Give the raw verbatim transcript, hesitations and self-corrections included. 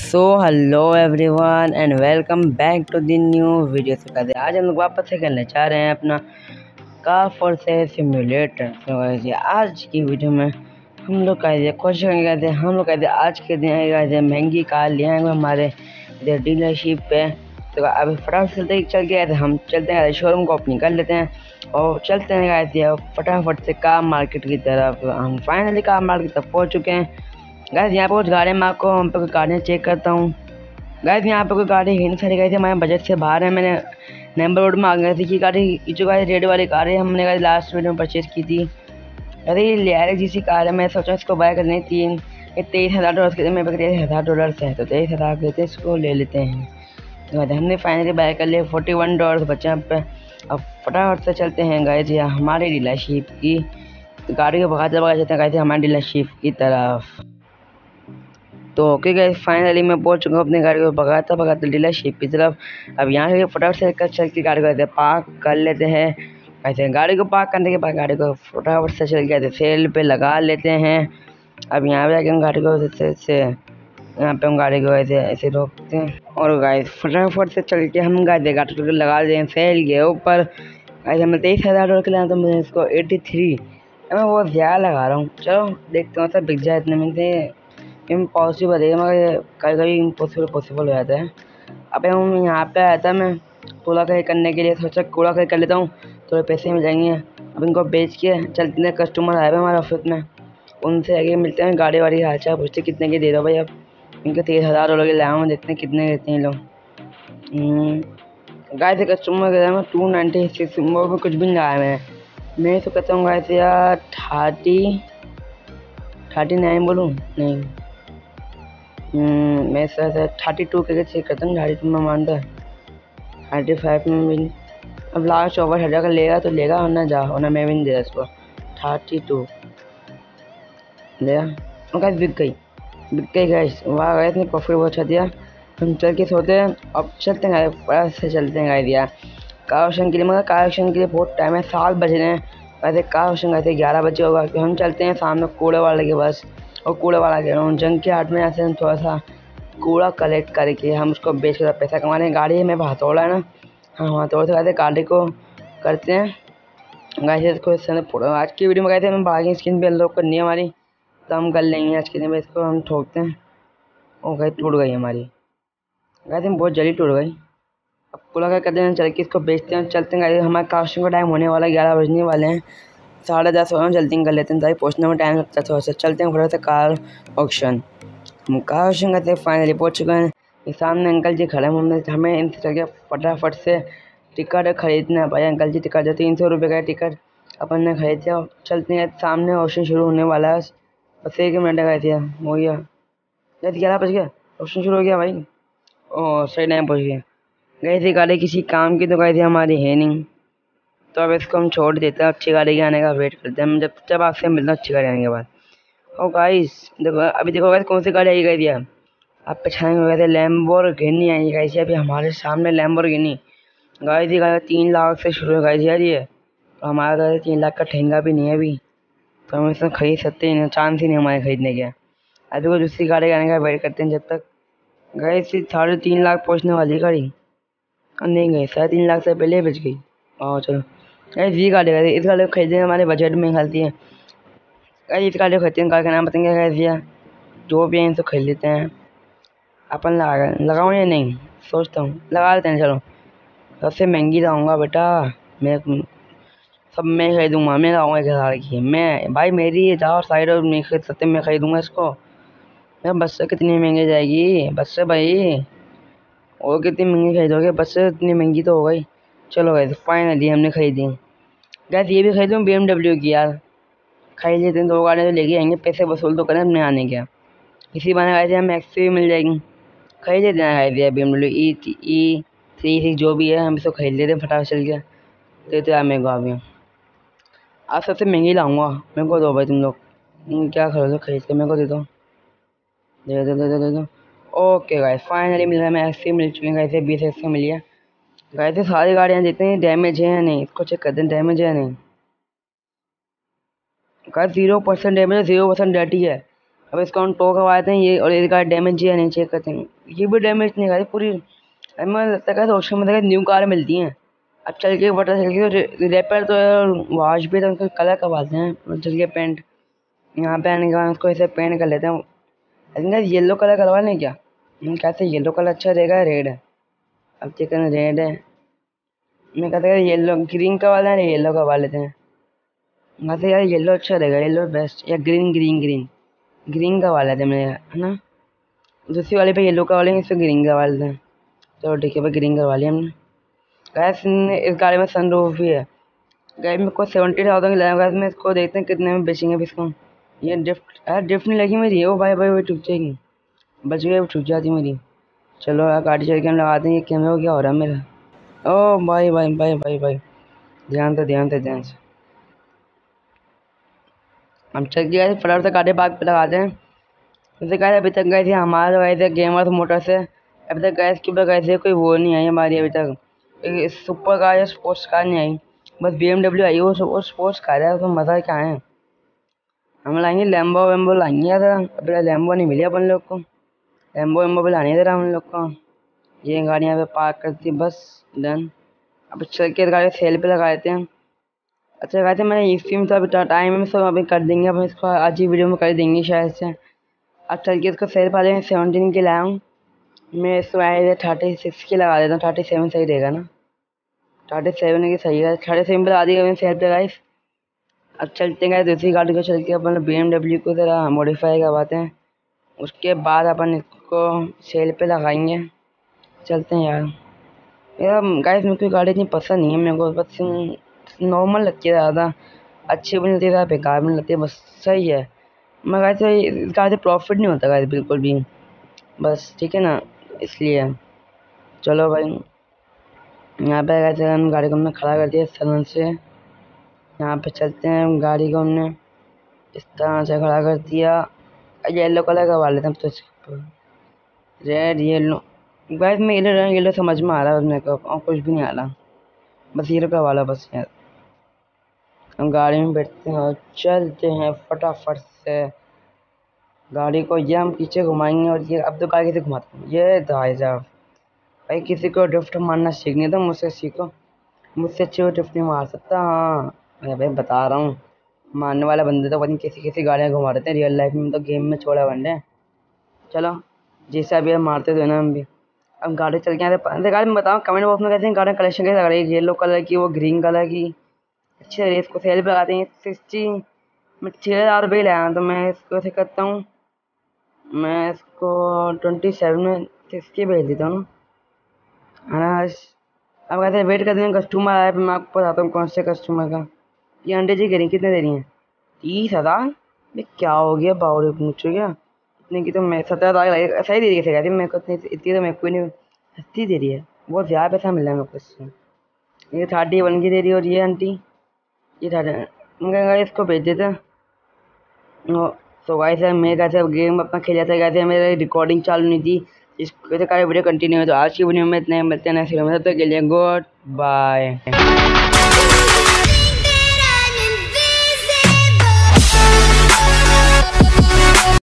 So hello everyone and welcome back to the new video. से कहते आज हम लोग वापस से करने चाह रहे हैं अपना कार फॉर सेल सिम्युलेटर। तो वैसे आज की वीडियो में हम लोग कहते कोशिश करेंगे हम लोग कहते आज के दिन कहते महंगी कार ले आएंगे हमारे इधर डीलरशिप पे। तो अभी फटाफट चलते चल के आए हम चलते हैं शोरूम को ओपनिंग कर लेते हैं और चलते हैं कहते फटाफट से कार मार्केट की तरफ। हम फाइनली कार मार्केट तक पहुँच चुके हैं। गाइस यहाँ पे कुछ गाड़ियाँ मैं आपको हम पे कुछ गाड़ियाँ चेक करता हूँ। गाइस यहाँ पे कोई गाड़ी हिंद सारी गई थी हमारे बजट से बाहर है। मैंने नंबर रोड में आ गई थी कि गाड़ी जो गाड़ी रेड वाली कार है हमने गाड़ी लास्ट वीडियो में परचेज की थी। अरे ये लियारे जैसी कार है, मैं सोचा इसको बाय करनी थी। ये तेईस हज़ार डॉलर के मेरे पास तेईस हज़ार डॉलर है तो तेईस हज़ार देते इसको ले लेते हैं। तो हमने फाइनली बाय कर लिया। फोर्टी वन डॉलर बचे यहाँ पे। अब फटाफट से चलते हैं गाइस यहाँ हमारे डीलरशिप की गाड़ी को भगाते भगाते चलते हैं गाइस हमारे डीलरशिप की तरफ। तो ओके गाइस फाइनली मैं पहुंच चुका हूँ अपनी गाड़ी को भगाता भगाता डीलरशिप की तरफ। अब यहाँ से फटाफट से चल के गाड़ी को पार्क कर लेते हैं। ऐसे गाड़ी को पार्क करने के बाद गाड़ी को फटाफट से चल के सेल पे लगा लेते हैं। अब यहाँ पे आके हम गाड़ी को ऐसे से यहाँ पे हम गाड़ी को ऐसे ऐसे रोकते हैं और गाइस फटाफट से चल के हम गाड़ी गाड़ी को लगा दें सेल के ऊपर। ऐसे मैं तेईस हज़ार डॉलर के लाया तो मैं इसको एटी थ्री मैं बहुत ज़्यादा लगा रहा हूँ। चलो देखते हैं सब बिक जाए इतने में से इम्पॉसिबल है मगर कभी कभी इम्पॉसिबल पॉसिबल हो जाता है। अब हम यहाँ पे आया था मैं कूड़ा खरीद करने के लिए, सोचा कूड़ा खरीद कर लेता हूँ थोड़े पैसे मिल जाएंगे। अब इनको बेच के चलते हैं कस्टमर आए हुए हमारे ऑफिस में, उनसे आगे मिलते हैं गाड़ी वाड़ी हाल चाल पूछते कितने के दे रहे हो भाई। अब इनके तेईस हज़ार डॉलर के लाया हूँ, देखते हैं कितने देते हैं लोग। गाय से कस्टमर के मैं टू नाइन्टी सिक्स में कुछ भी नहीं लाया मैं मैं तो कहता हूँ गाय से यार थर्टी थर्टी नाइन बोलूँ नहीं मैं सर थर्टी टू के चेक करता हूँ। थर्टी टू में मानता है थर्टी फाइव में भी अब लास्ट ओवर हटा कर लेगा तो लेगा और ना जा और ना मैं भी नहीं दे रहा इसको। थर्टी टू लेगा और बिक गई बिक गई गैस वाह गए इतने प्रॉफिट बहुत अच्छा दिया। हम चल के सोते हैं अब चलते हैं गाइस से चलते हैं गाइस दिया कार ऑप्शन के लिए मगर कार ऑप्शन के लिए बहुत टाइम है, सात बज रहे हैं। वैसे कार ऑप्शन गए थे ग्यारह बजे होगा कि हम चलते हैं सामने कूड़े वाले के पास और कूड़े वाला कह रहा हूँ जंग के हाट में ऐसे हम थोड़ा सा कूड़ा कलेक्ट करके हम उसको बेच कर पैसा कमा रहे हैं। गाड़ी में हथौड़ा है ना, हाँ हथौड़े से कहते गाड़ी को करते हैं गाइस इसको। आज की वीडियो में कहते हैं हमें बार्गेनिंग स्कीम भी अनलॉक करनी है हमारी तो हम कर लेंगे आज के दिन में इसको हम ठोकते हैं। ओ गाइस टूट गई हमारी गाइस हम बहुत जल्दी टूट गई। अब कूड़ा क्या करते हैं चल के इसको बेचते हैं चलते हैं गाइस हमारे कास्टिंग का टाइम होने वाला है, ग्यारह बजने वाले हैं। साढ़े दस हो जल्दी कर लेते हैं ताकि पहुँचने में टाइम लगता है थोड़ा सा। चलते हैं फटाफट से कार ऑक्शन। हम कार ऑक्शन करते हैं फाइनली पहुँच चुके हैं। ये सामने अंकल जी खड़े हैं, हमें हमें इनसे चल के फटाफट से टिकट खरीदना है भाई। अंकल जी टिकट जो तीन सौ रुपये का टिकट अपन ने खरीद दिया। चलते हैं सामने ऑक्शन शुरू होने वाला है बस एक मिनट गए थे हो गया जैसे ग्यारह बज गया ऑप्शन शुरू हो गया भाई। ओह सही टाइम पहुँच गया। गई थी गाड़ी किसी काम की तो गई थी हमारी है नहीं तो अब इसको हम छोड़ देते हैं, अच्छी गाड़ी के आने का वेट करते हैं हम जब जब आपसे मिलना अच्छी गाड़ी आने के बाद। ओ गाइस देखो अभी देखो गाइस कौन सी गाड़ी आई गई थी आप पहचान गए थे लैम्बोर्गिनी आई गई थी अभी हमारे सामने लैम्बोर्गिनी गाड़ी थी गाड़ी तीन लाख से शुरू हो गई थी यार ये तो हमारा गाड़ी तीन लाख का ठेंगा भी नहीं है अभी तो हम इसमें खरीद सकते ही नहीं, चांस ही नहीं हमारे खरीदने के। अभी को दूसरी गाड़ी आने का वेट करते हैं जब तक गई थी साढ़े तीन लाख पहुँचने वाली गाड़ी नहीं गई साढ़े तीन लाख से पहले बच गई। और चलो ये गाड़ी गई इस गाड़ी को खरीदने हमारे बजट में खरीदती है इस गाड़ी को खरीदते हैं। कार का नाम बताएंगे खरीद दिया जो भी है इनको खरीद लेते हैं अपन लगा लगाऊँ या नहीं सोचता हूँ लगा लेते हैं। चलो सबसे महंगी लाऊंगा बेटा मैं सब मैं खरीदूँगा मैं लाऊंगा एक हज़ार की मैं भाई मेरी ये जाओ साइड और नहीं खरीद सकते मैं खरीदूँगा इसको। मैं बस से कितनी महंगी जाएगी बस से भाई और कितनी महंगी खरीदोगे बस से इतनी महंगी तो हो गई। चलो गए फाइनली हमने खरीदी गैस ये भी खरीदूँ बी एम डब्ल्यू की यार खरीद लेते हैं दो गाड़ियाँ तो लेके आएंगे पैसे वसूल तो करें अपने आने के इसी बहाने गए थे हमें एक्स भी मिल जाएगी खरीद लेते हैं। खरीद दिया B M W E E three six जो भी है हम इसको खरीद लेते हैं फटाफट चल के देते यार मेरे को अभी आप सबसे महंगी लाऊंगा मेरे को दो भाई तुम लोग क्या खरीदो खरीद के मेरे को दे दो दे दो दे दो दे दो। ओके गाइस फाइनली मिल रहा है मैं एक्स मिल चुकी है गाइस बीस एक्स मिल गया गाइस से सारी गाड़ियाँ देते हैं डैमेज है या नहीं इसको चेक करते हैं डैमेज है या नहीं। गाइस जीरो परसेंट डैमेज है जीरो परसेंट डर्टी है अब इसको हम टो करवाते हैं ये, और इसका डैमेज ही नहीं चेक करते हैं, ये भी डैमेज नहीं खाती पूरी। हमें लगता है ऑप्शन में न्यू कार मिलती हैं। अब चल के पता चल के रेपर तो वॉश भी तो उनको कलर करवाते हैं, चल के पेंट यहाँ पे आने के बाद उसको ऐसे पेंट कर लेते हैं। अरे येलो कलर करवा लें क्या? कैसे येलो कलर अच्छा रहेगा, रेड है। अब चिकन रेड है, मैं कहता है येलो ग्रीन करवा लें, येलो करवा लेते हैं। वैसे यार येलो अच्छा रहेगा, येलो बेस्ट, या ग्रीन ग्रीन ग्रीन ग्रीन करवा लेते हैं मेरे, है ना। दूसरी वाले पे येलो करवा लेंगे, इस पर ग्रीन करवा लेते हैं। चलो ठीक है भाई, ग्रीन करवा लिया हमने। गैस इस गाड़ी में सनरूफ भी है। गाड़ी में को सेवेंटी थाउजेंड की लगाएगा, में इसको देखते हैं कितने में बेचेंगे इसको। ये ड्रिफ्ट यार ड्रिफ्ट नहीं लगी मेरी, ओ भाई भाई वो टूट जाएगी, बच गई, वो टूट जाती मेरी। चलो यार गाड़ी चल के हम लगाते हैं। ये कैमरा क्या हो रहा है मेरा? ओ भाई भाई भाई भाई भाई ध्यान से ध्यान से ध्यान से। हम चल के गए फटाफट से गाड़ी पार्क पे लगाते हैं। जैसे गए अभी तक गए थे हमारे गए थे गेमर्स मोटर से, अभी तक गैस के ऊपर गए थे, कोई वो नहीं आई हमारी अभी तक, सुपर कार या स्पोर्ट्स कार नहीं आई। बस बी एम डब्ल्यू आई, वो वो स्पोर्ट्स कार है, उसमें मज़ा क्या है। हम लाएंगे लैम्बो वैम्बो लाएंगे यार, अभी लैम्बो नहीं मिली अपन लोग को, लैम्बो वैम्बो भी लानी है जरा हम लोग को। ये गाड़ियाँ पे पार्क करती बस, डन। अब चल के गाड़ी सेल पे लगा देते हैं। अच्छा कहते हैं मैंने इसी में तो अभी टाइम में सब अभी कर देंगे, अब इसको आज ही वीडियो में कर देंगे शायद से। अब चल के इसको सेल पा सेवनटीन की लाया हूँ मैं, इसको आए थर्टी सिक्स की लगा देता हूँ, थर्टी सेवन सही रहेगा ना, थर्टी सेवन की सही है, थर्टी सेवन पर लगा दी मैंने सेल पे गाइस। अब चलते गए दूसरी गाड़ी को, चल के अपन बी एम डब्ल्यू को ज़रा मॉडिफाई करवाते हैं, उसके बाद अपन इसको सेल पे लगाएंगे। चलते हैं यार। यार गाइस मेरे को गाड़ी इतनी पसंद नहीं है, मेरे को बस नॉर्मल लगती है, ज़्यादा अच्छी भी नहीं लगती, ज़्यादा बेकार भी नहीं लगती, बस सही है। मगर गाइस इस गाड़ी से प्रॉफिट नहीं होता गाइस बिल्कुल भी, बस ठीक है ना, इसलिए। चलो भाई यहाँ पे कैसे हम गाड़ी को हमने खड़ा कर दिया सलन से, यहाँ पे चलते हैं, गाड़ी को हमने इस तरह से खड़ा कर दिया। येलो कलर करवा लेते हैं तो, रेड येलो गाइस में येलो येलो समझ में आ रहा है मेरे को, और कुछ भी नहीं आ रहा, बस येलो करवा लो बस यार। हम गाड़ी में बैठते हैं और चलते हैं फटाफट से गाड़ी को, ये हम पीछे घुमाएंगे, और ये अब तो गाड़ी कैसे घुमाते हैं ये भाई साहब। भाई किसी को ड्रिफ्ट मारना सीखनी है तो मुझसे सीखो, मुझसे अच्छी वो ड्रिफ्ट नहीं मार सकता। हाँ मैं भाई बता रहा हूँ, मारने वाला बंदे तो पता नहीं कैसी कैसी गाड़ियाँ घुमा देते हैं रियल लाइफ में, तो गेम में छोड़ा बंदे। चलो जैसा भी है मारते तो है ना हम भी। अब गाड़ी चल के आते गाड़ी में बताओ कमेंट बॉक्स में, कहते हैं गाड़ी कलेक्शन कैसे लग रही है, येलो कलर की वो ग्रीन कलर की, अच्छी लग रही है। इसको सेल पर लगाते हैं सिक्सटी, मैं छः हज़ार रुपये लाया, तो मैं इसको ऐसे करता हूँ, मैं इसको ट्वेंटी सेवन में सिक्सटी भेज देता हूँ ना। अब कहते हैं वेट करते हैं कस्टमर आया, फिर मैं आपको बताता हूँ कौन से कस्टमर का। ये अंडे जी करें कितने दे रही हैं? तीस हज़ार भाई क्या हो गया, बावड़ी पूछो क्या इतने की, तो मैं सत्रह हज़ार सही दे रही है, कहती मेरे को इतनी इतनी तो मेरे को नहीं, सस्ती दे रही है, बहुत ज़्यादा पैसा मिल रहा है मेरे को इससे। ये थर्टी वन की दे रही है, और ये आंटी ये थर्टी, इसको भेज देते। तो गाइस मेरे कैसे गेम अपना खेल जाता है, कैसे मेरे रिकॉर्डिंग चालू नहीं थी, इस वजह वीडियो कंटिन्यू है। तो आज की वीडियो में इतने मिलते हैं नेक्स्ट वीडियो में, तब तक के लिए गुड बाय।